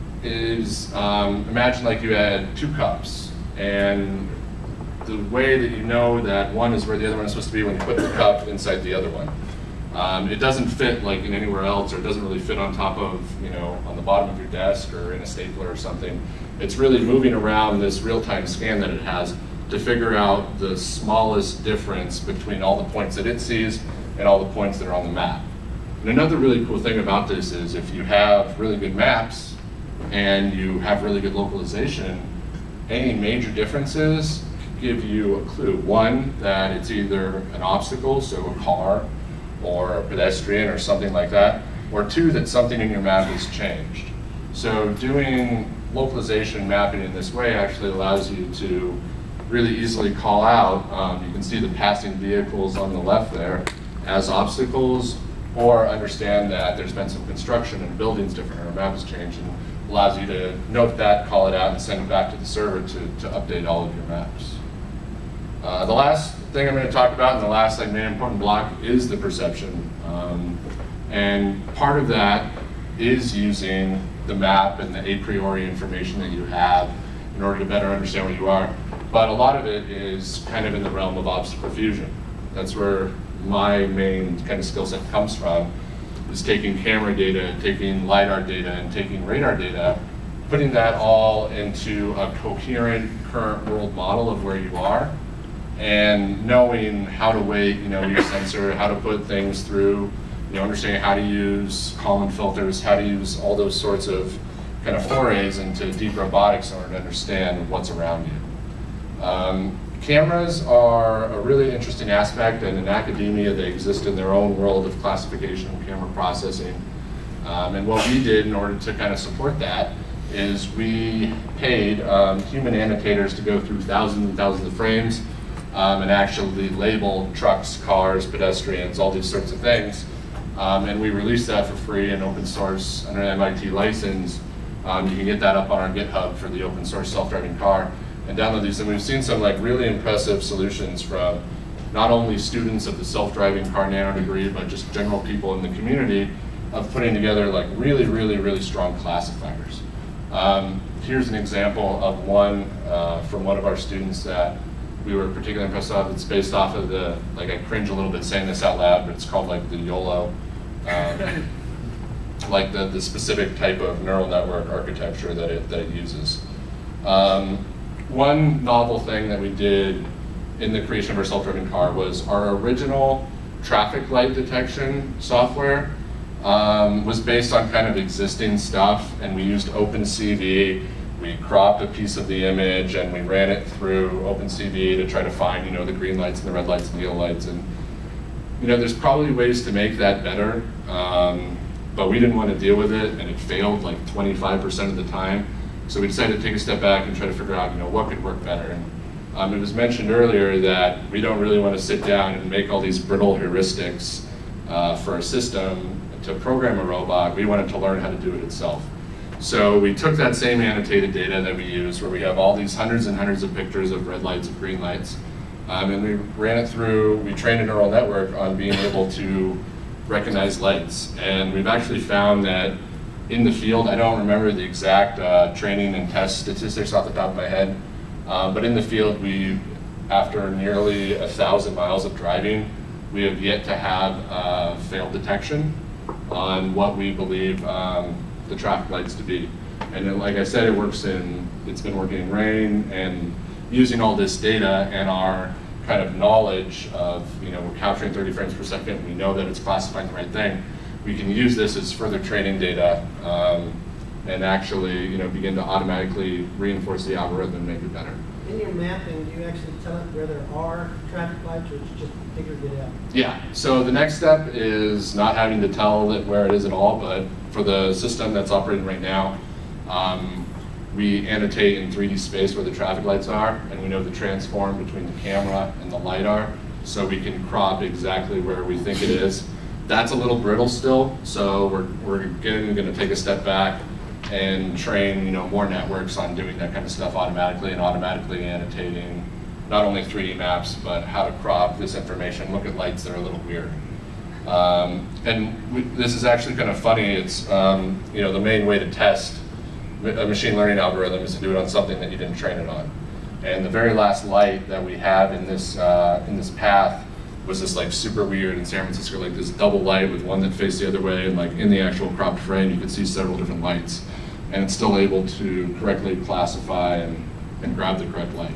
is um, imagine like you had two cups, and the way that you know that one is where the other one is supposed to be when you put the cup inside the other one. Um, it doesn't fit like in anywhere else, or it doesn't really fit on top of, you know, on the bottom of your desk or in a stapler or something. It's really moving around this real-time scan that it has to figure out the smallest difference between all the points that it sees and all the points that are on the map. And another really cool thing about this is if you have really good maps and you have really good localization, any major differences can give you a clue. One, that it's either an obstacle, so a car, or a pedestrian or something like that, or two, that something in your map has changed. So doing localization mapping in this way actually allows you to really easily call out, um, you can see the passing vehicles on the left there as obstacles, or understand that there's been some construction and buildings different, or a map has changed, and allows you to note that, call it out, and send it back to the server to, to update all of your maps. Uh, the last thing I'm going to talk about, and the last like, main important block, is the perception. Um, and part of that is using the map and the a priori information that you have in order to better understand where you are. but a lot of it is kind of in the realm of obstacle fusion. That's where my main kind of skill set comes from, is taking camera data, taking LiDAR data, and taking radar data, putting that all into a coherent current world model of where you are, and knowing how to weight, you know, your sensor, how to put things through, you know, understanding how to use Kalman filters, how to use all those sorts of kind of forays into deep robotics in order to understand what's around you. Um, cameras are a really interesting aspect, and in academia they exist in their own world of classification and camera processing. Um, and what we did in order to kind of support that is we paid um, human annotators to go through thousands and thousands of frames um, and actually label trucks, cars, pedestrians, all these sorts of things. Um, and we released that for free and open source under an M I T license. Um, you can get that up on our GitHub for the open source self-driving car and download these. And we've seen some like really impressive solutions from not only students of the self-driving car nano degree, but just general people in the community of putting together like really, really, really strong classifiers. Um, here's an example of one uh, from one of our students that we were particularly impressed with. It's based off of the, like I cringe a little bit saying this out loud, but it's called like the YOLO, um, like the, the specific type of neural network architecture that it, that it uses. Um, one novel thing that we did in the creation of our self-driving car was our original traffic light detection software um, was based on kind of existing stuff, and we used OpenCV. We cropped a piece of the image and we ran it through OpenCV to try to find, you know, the green lights and the red lights and the yellow lights. And, you know, there's probably ways to make that better, um, but we didn't want to deal with it, and it failed like twenty-five percent of the time. So we decided to take a step back and try to figure out, you know, what could work better. And um, it was mentioned earlier that we don't really want to sit down and make all these brittle heuristics uh, for a system to program a robot. We wanted to learn how to do it itself. So we took that same annotated data that we use, where we have all these hundreds and hundreds of pictures of red lights and green lights, um, and we ran it through, we trained a neural network on being able to recognize lights. And we've actually found that in the field, I don't remember the exact uh, training and test statistics off the top of my head, uh, but in the field, we, after nearly a thousand miles of driving, we have yet to have uh, failed detection on what we believe um, the traffic lights to be. And then, like I said, it works in, it's been working in rain, and using all this data and our kind of knowledge of, you know, we're capturing thirty frames per second, we know that it's classifying the right thing, we can use this as further training data um, and actually, you know, begin to automatically reinforce the algorithm and make it better. In your mapping, do you actually tell it where there are traffic lights, or it's just figured it out? Yeah, so the next step is not having to tell it where it is at all, but for the system that's operating right now, um, we annotate in three D space where the traffic lights are, and we know the transform between the camera and the LiDAR, so we can crop exactly where we think it is. That's a little brittle still, so we're, we're again gonna take a step back and train, you know, more networks on doing that kind of stuff automatically, and automatically annotating not only three D maps, but how to crop this information, look at lights that are a little weird. Um, and we, this is actually kind of funny. It's, um, you know, the main way to test a machine learning algorithm is to do it on something that you didn't train it on. And the very last light that we have in this, uh, in this path was this like super weird in San Francisco, like this double light with one that faced the other way, and like in the actual cropped frame, you could see several different lights. And it's still able to correctly classify and, and grab the correct light.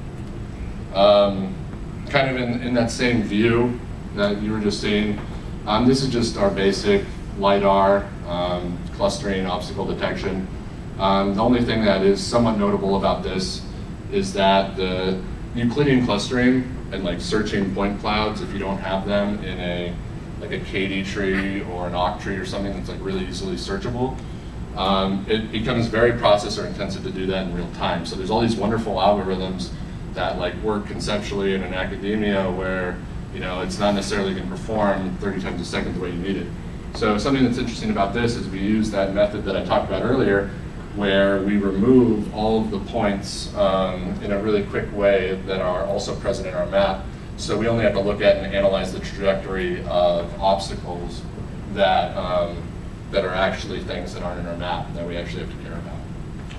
Um, kind of in, in that same view that you were just seeing, um, this is just our basic LiDAR, um, clustering, obstacle detection. Um, the only thing that is somewhat notable about this is that the Euclidean clustering and like searching point clouds, if you don't have them in a like a K D tree or an occ tree or something that's like really easily searchable, um, it becomes very processor intensive to do that in real time. So there's all these wonderful algorithms that like work conceptually in an academia where, you know, it's not necessarily going to perform thirty times a second the way you need it. So something that's interesting about this is we use that method that I talked about earlier, where we remove all of the points um, in a really quick way that are also present in our map. So we only have to look at and analyze the trajectory of obstacles that, um, that are actually things that aren't in our map that we actually have to care about.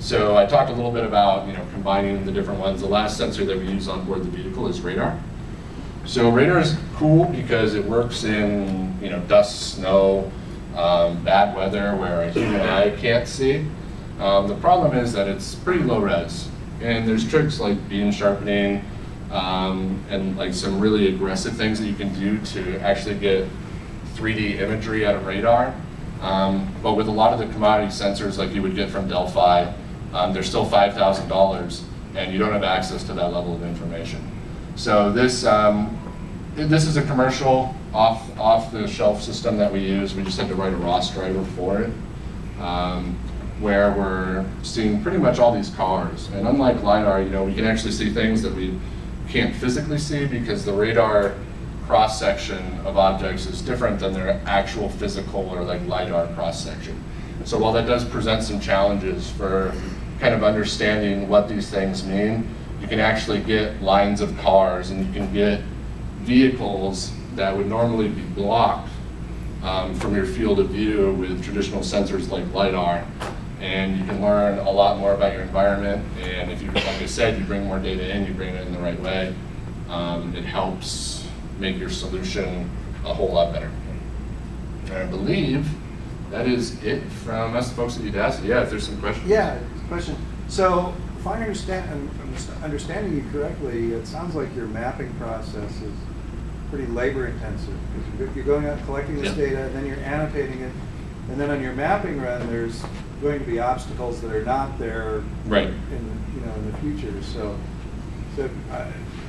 So I talked a little bit about, you know, combining the different ones. The last sensor that we use on board the vehicle is radar. So radar is cool because it works in, you know, dust, snow, um, bad weather where a human eye can't see. Um, the problem is that it's pretty low res, and there's tricks like beam sharpening um, and like some really aggressive things that you can do to actually get three D imagery out of radar. Um, but with a lot of the commodity sensors like you would get from Delphi, um, they're still five thousand dollars, and you don't have access to that level of information. So this um, this is a commercial off off the shelf system that we use. We just had to write a R O S driver for it, um, where we're seeing pretty much all these cars. And unlike LiDAR, you know, we can actually see things that we can't physically see because the radar cross section of objects is different than their actual physical or like LiDAR cross section. So while that does present some challenges for kind of understanding what these things mean, you can actually get lines of cars and you can get vehicles that would normally be blocked um, from your field of view with traditional sensors like LiDAR. And you can learn a lot more about your environment. And if you, like I said, you bring more data in, you bring it in the right way, um, it helps make your solution a whole lot better. And I believe that is it from us, the folks at Udacity. Yeah, if there's some questions. Yeah, question. So, if I understand, I'm understanding you correctly, it sounds like your mapping process is pretty labor intensive because you're going out collecting this yeah. data, and then you're annotating it, and then on your mapping run, there's going to be obstacles that are not there right. in you know in the future. So, so uh,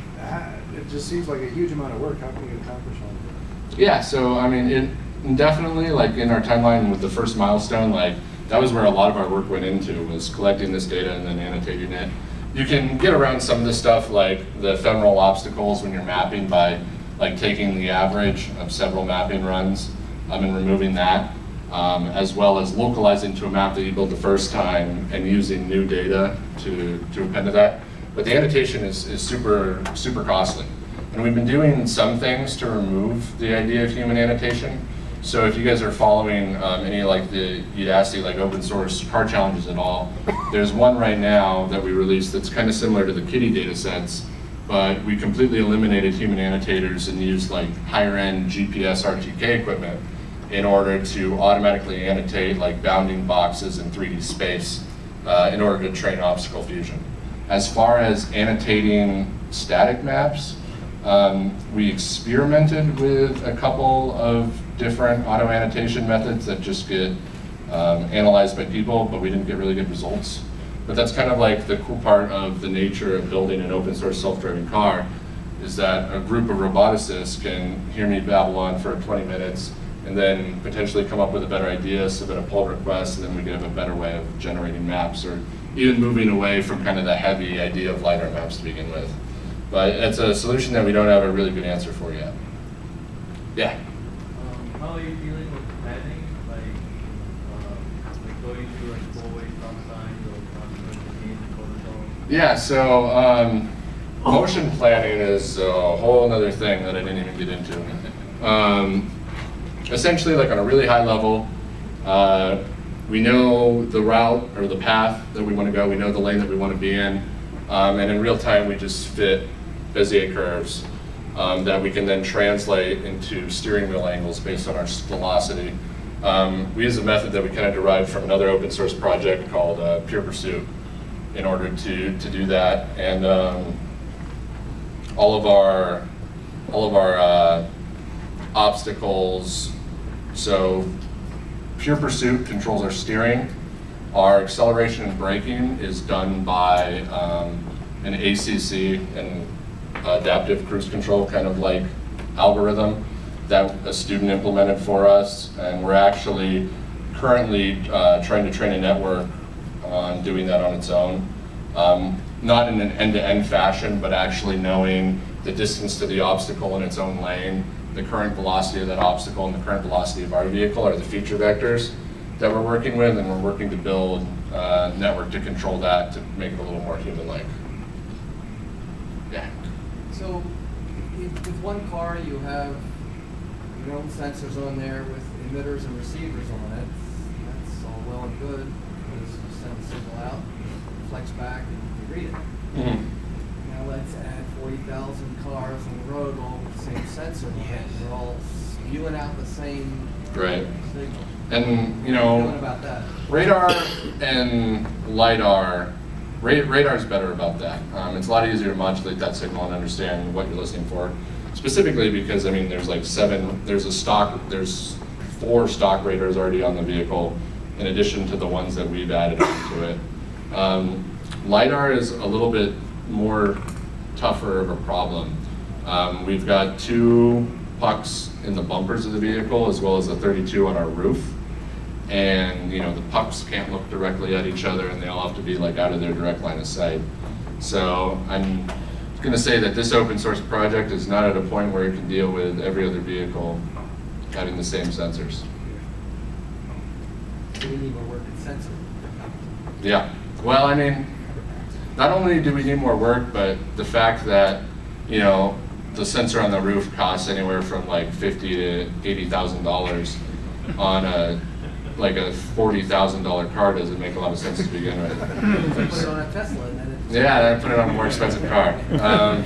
it just seems like a huge amount of work. How can you accomplish all of that? Yeah. So I mean, it definitely like in our timeline with the first milestone, like that was where a lot of our work went into, was collecting this data and then annotating it. You can get around some of the stuff like the ephemeral obstacles when you're mapping by like taking the average of several mapping runs um, and removing that, um, as well as localizing to a map that you built the first time and using new data to, to append to that. But the annotation is, is super, super costly. And we've been doing some things to remove the idea of human annotation. So if you guys are following um, any like the Udacity like open source car challenges at all, there's one right now that we released that's kind of similar to the Kitty data sets, but we completely eliminated human annotators and used like higher end G P S R T K equipment in order to automatically annotate like bounding boxes in three D space uh, in order to train obstacle fusion. As far as annotating static maps, um, we experimented with a couple of different auto annotation methods that just get um, analyzed by people, but we didn't get really good results. But that's kind of like the cool part of the nature of building an open source self-driving car, is that a group of roboticists can hear me babble on for twenty minutes and then potentially come up with a better idea, submit a pull request, and then we can have a better way of generating maps, or even moving away from kind of the heavy idea of LiDAR maps to begin with. But it's a solution that we don't have a really good answer for yet. Yeah? How are you dealing with planning, like, uh, like going through like four-way stop signs or crossing protocol? Yeah, so um, motion planning is a whole other thing that I didn't even get into. Um, essentially, like on a really high level, uh, we know the route or the path that we want to go, we know the lane that we want to be in, um, and in real time we just fit Bezier curves. Um, that we can then translate into steering wheel angles based on our velocity. Um, we use a method that we kind of derived from another open source project called uh, Pure Pursuit in order to, to do that. And um, all of our, all of our uh, obstacles, so Pure Pursuit controls our steering. Our acceleration and braking is done by um, an A C C, and adaptive cruise control kind of like algorithm that a student implemented for us, and we're actually currently uh, trying to train a network on doing that on its own. Um, not in an end-to-end fashion, but actually knowing the distance to the obstacle in its own lane, the current velocity of that obstacle, and the current velocity of our vehicle are the feature vectors that we're working with, and we're working to build a network to control that to make it a little more human-like. Yeah. So, with with one car, you have your own sensors on there with emitters and receivers on it. That's all well and good, because send the signal out, flex back, and you read it. Mm-hmm. Now let's add forty thousand cars on the road all with the same sensor. They're all spewing out the same Right. signal. And, you What know, about that? radar and LiDAR, ra radar's better about that. Um, it's a lot easier to modulate that signal and understand what you're listening for. Specifically because, I mean, there's like seven, there's a stock, there's four stock radars already on the vehicle, in addition to the ones that we've added onto it. Um, LiDAR is a little bit more tougher of a problem. Um, we've got two pucks in the bumpers of the vehicle, as well as a thirty-two on our roof. And you know, the pucks can't look directly at each other, and they all have to be like out of their direct line of sight. So I'm going to say that this open source project is not at a point where it can deal with every other vehicle having the same sensors. Do we need more work in sensor? Yeah. Well, I mean, not only do we need more work, but the fact that, you know, the sensor on the roof costs anywhere from like fifty to eighty thousand dollars on a like a forty thousand dollar car doesn't make a lot of sense to begin with. Put it on a Tesla and then it's... Yeah, I put it on a more expensive car. Um,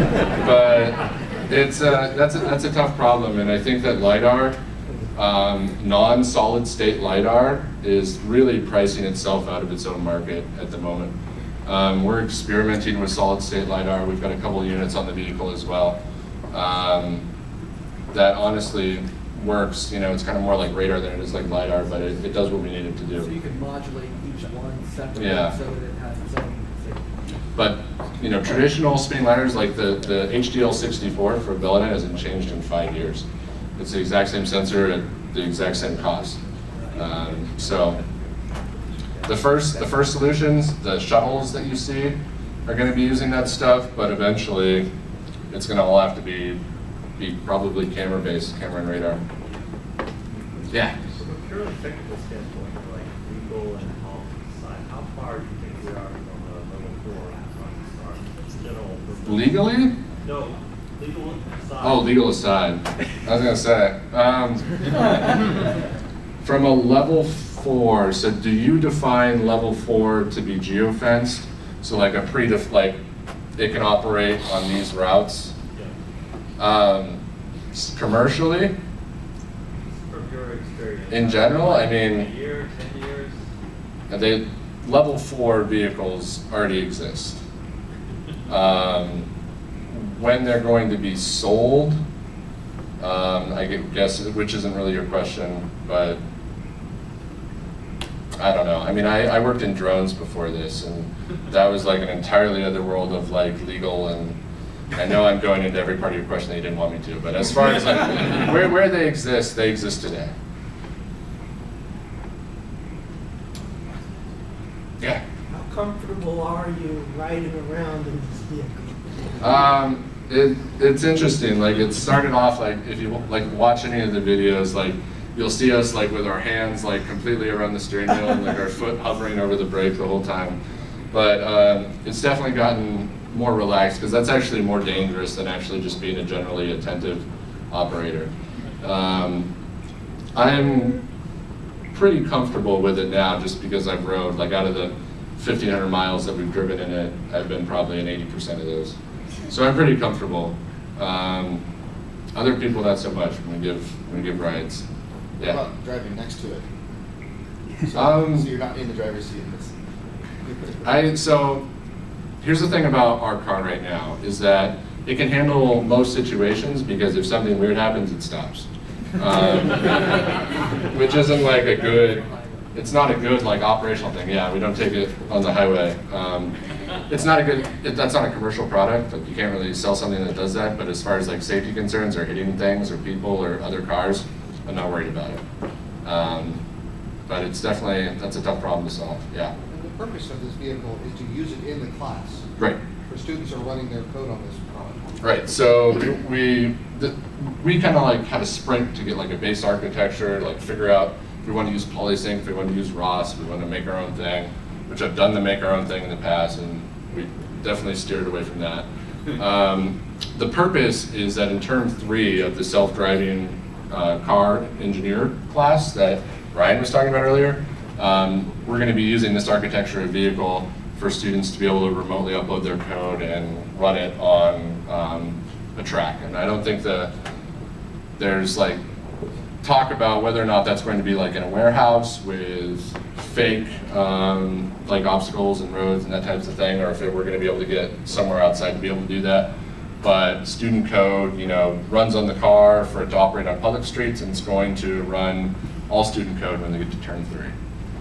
but it's a, that's a, that's a tough problem, and I think that LiDAR, um, non-solid state LiDAR, is really pricing itself out of its own market at the moment. Um, we're experimenting with solid state LiDAR. We've got a couple units on the vehicle as well. Um, that honestly works. You know, it's kind of more like radar than it is like LiDAR, but it, it does what we need it to do. So you can modulate each one separately Yeah. so that it has its own config. But you know, traditional spinning LiDARs like the, the H D L sixty-four for Belladine hasn't changed in five years. It's the exact same sensor at the exact same cost. Um, so the first, the first solutions, the shuttles that you see, are going to be using that stuff, but eventually it's going to all have to be, be probably camera-based, camera and radar. Yeah? From a purely technical standpoint, like legal and health side, how far do you think we are from a level four on general purpose? Legally? No, legal aside. Oh, legal aside. I was going to say. Um, from a level four, so do you define level four to be geofenced? So like a pre-def, like it can operate on these routes? Yeah. Um, commercially? From your experience. In general, I mean, A year, ten years? they, level four vehicles already exist. Um, when they're going to be sold, um, I guess, which isn't really your question, but I don't know. I mean, I, I worked in drones before this, and that was like an entirely other world of like legal, and I know I'm going into every part of your question that you didn't want me to, but as far as like, where, where they exist, they exist today. Yeah. How comfortable are you riding around in this vehicle? Um, it, it's interesting. Like it started off like if you like watch any of the videos, like you'll see us like with our hands like completely around the steering wheel and like our foot hovering over the brake the whole time. But um, it's definitely gotten more relaxed because that's actually more dangerous than actually just being a generally attentive operator. Um, I'm pretty comfortable with it now just because I've rode, like out of the fifteen hundred miles that we've driven in it, I've been probably in eighty percent of those. So I'm pretty comfortable. Um, other people not so much when we give, when we give rides. Yeah. What about driving next to it? So, Um, so you're not in the driver's seat. It's, I, so here's the thing about our car right now is that it can handle most situations because if something weird happens, it stops. Um, which isn't like a good, it's not a good like operational thing. Yeah, we don't take it on the highway. Um, it's not a good, it, that's not a commercial product. Like you can't really sell something that does that, but as far as like safety concerns or hitting things or people or other cars, I'm not worried about it. Um, but it's definitely, that's a tough problem to solve, yeah. and the purpose of this vehicle is to use it in the class. Right. For students who are running their code on this product. Right, so we, the, we kind of like had a sprint to get like a base architecture, like figure out if we want to use polysync, if we want to use R O S, if we want to make our own thing, which I've done the make our own thing in the past, and we definitely steered away from that. Um, the purpose is that in term three of the self-driving uh, car engineer class that Ryan was talking about earlier, um, we're going to be using this architecture of vehicle for students to be able to remotely upload their code and run it on um, a track. And I don't think that there's like talk about whether or not that's going to be like in a warehouse with fake um, like obstacles and roads and that types of thing, or if it, we're going to be able to get somewhere outside to be able to do that. But student code, you know, runs on the car for it to operate on public streets, and it's going to run all student code when they get to turn three.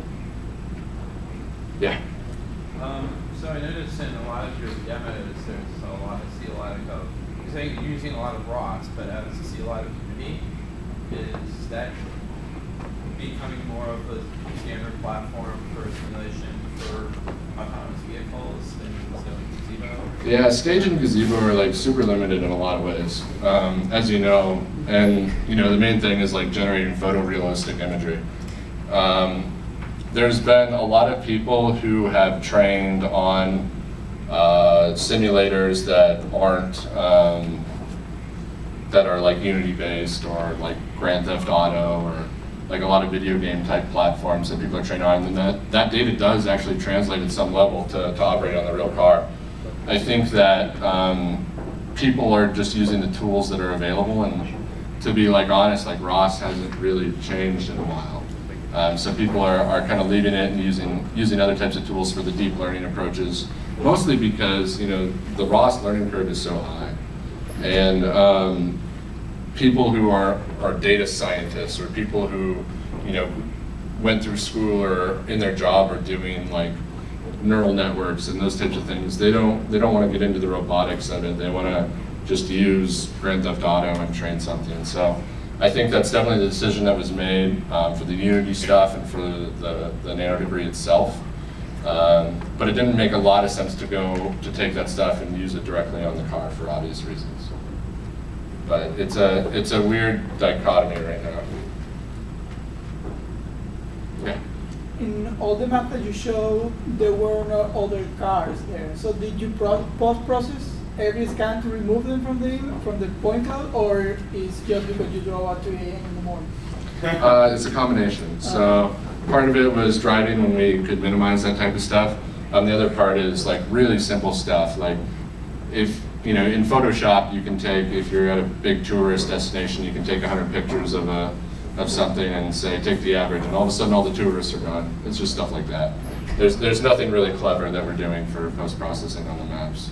Yeah. Um, so I noticed in a lot of your demos, there's a lot. I see a lot of code. You're saying you're using a lot of R O S, but as I see a lot of community, is that becoming more of a standard platform for simulation for autonomous vehicles and so Gazebo? Yeah, Stage and Gazebo are like super limited in a lot of ways, um, as you know. And you know, the main thing is like generating photorealistic imagery. Um, there's been a lot of people who have trained on uh, simulators that aren't um, that are like Unity based, or like Grand Theft Auto, or like a lot of video game type platforms that people are trained on, and that, that data does actually translate at some level to, to operate on the real car. I think that um, people are just using the tools that are available, and to be like honest, like R O S hasn't really changed in a while. Um, so people are, are kind of leaving it and using using other types of tools for the deep learning approaches, mostly because you know the R O S learning curve is so high. And um, people who are, are data scientists, or people who, you know, went through school or in their job are doing like neural networks and those types of things, they don't they don't want to get into the robotics of it. They want to just use Grand Theft Auto and train something. So I think that's definitely the decision that was made uh, for the Unity stuff and for the, the, the nano degree itself. Um, but it didn't make a lot of sense to go to take that stuff and use it directly on the car for obvious reasons. But it's a it's a weird dichotomy right now. Yeah. In all the maps that you showed, there were no other cars there. So did you pro post process every scan to remove them from the from the point cloud, or is just because you drove at two A M in the morning? Uh, it's a combination. So part of it was driving when we could minimize that type of stuff. Um, the other part is like really simple stuff. Like if, you know, in Photoshop you can take, if you're at a big tourist destination, you can take a hundred pictures of a of something and say, take the average, and all of a sudden all the tourists are gone. It's just stuff like that. There's, there's nothing really clever that we're doing for post-processing on the maps.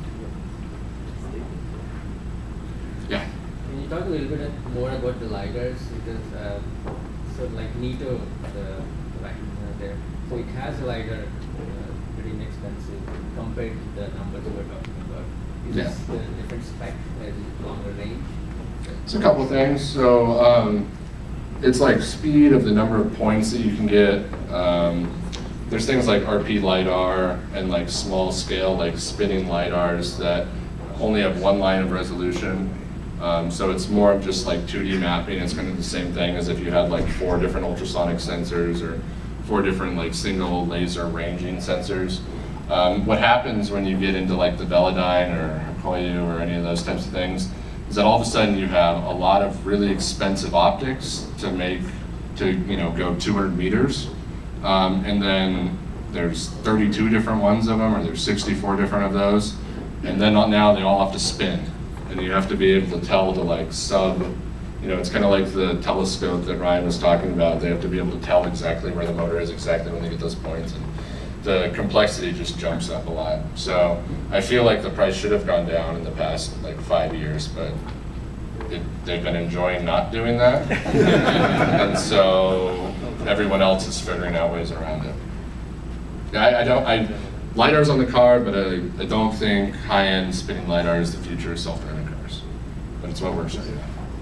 Yeah? Can you talk a little bit more about the LiDARs? Because, uh, so like Nito, the vacuum there, so it has a LiDAR, uh, pretty inexpensive compared to the numbers we're talking about. Is Yeah. this the different spec, is it longer range? It's a couple things. So um, it's like speed of the number of points that you can get. Um, there's things like R P LiDAR and like small scale, like spinning LiDARs that only have one line of resolution. Um, so it's more of just like two D mapping. It's kind of the same thing as if you had like four different ultrasonic sensors or four different like single laser ranging sensors. Um, what happens when you get into like the Velodyne or Koyu or any of those types of things is that all of a sudden you have a lot of really expensive optics to make, to you know, go two hundred meters. Um, and then there's thirty-two different ones of them, or there's sixty-four different of those. And then now they all have to spin. And you have to be able to tell to like sub, you know, it's kind of like the telescope that Ryan was talking about. They have to be able to tell exactly where the motor is exactly when they get those points. And the complexity just jumps up a lot. So I feel like the price should have gone down in the past like five years, but it, they've been enjoying not doing that. And so everyone else is figuring out ways around it. I, I don't, I, LiDAR's on the car, but I, I don't think high-end spinning LiDAR is the future of self-driving cars. But it's what we're saying.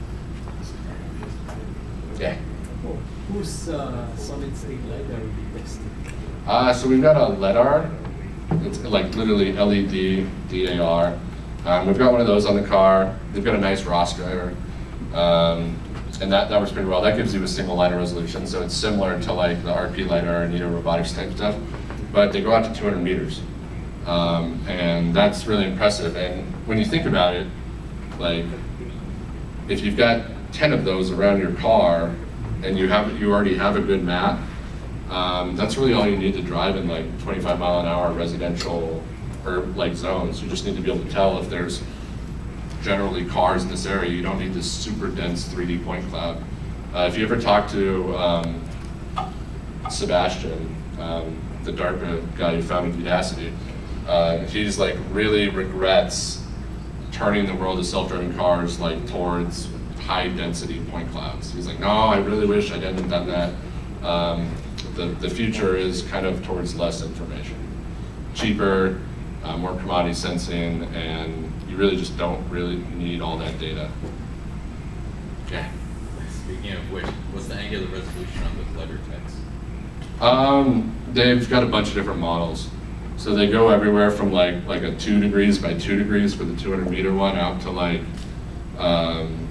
Yeah. Whose uh, solid-state LiDAR will be tested? Uh, so we've got a LiDAR. It's like literally L E D, D A R. Um, we've got one of those on the car. They've got a nice R O S driver. Um, and that, that works pretty well. That gives you a single line of resolution. So it's similar to like the R P LiDAR and Nito Robotics type stuff. But they go out to two hundred meters. Um, and that's really impressive. And when you think about it, like if you've got ten of those around your car and you have you already have a good map, Um, that's really all you need to drive in like twenty-five mile an hour residential or like zones. You just need to be able to tell if there's generally cars in this area. You don't need this super dense three D point cloud. Uh, if you ever talk to um, Sebastian, um, the DARPA guy who founded Udacity, uh, he's like really regrets turning the world of self-driving cars like towards high density point clouds. He's like, no, I really wish I hadn't done that. Um, the, the future is kind of towards less information. Cheaper, uh, more commodity sensing, and you really just don't really need all that data. Yeah. Speaking of which, what's the angular resolution on those letter text? Um, they've got a bunch of different models. So they go everywhere from like like a two degrees by two degrees for the two hundred meter one out to like um,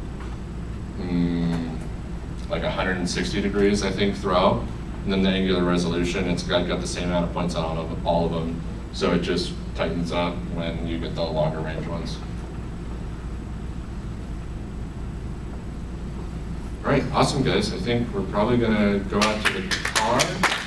mm, like one hundred sixty degrees, I think, throughout. And then the angular resolution, it's got, got the same amount of points on all of, all of them. So it just tightens up when you get the longer range ones. All right, awesome guys. I think we're probably gonna go out to the car.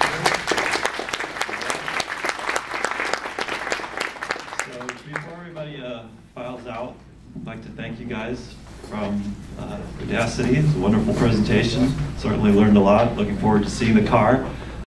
So before everybody uh, files out, I'd like to thank you guys from uh, Udacity. It was a wonderful presentation. Certainly learned a lot. Looking forward to seeing the car.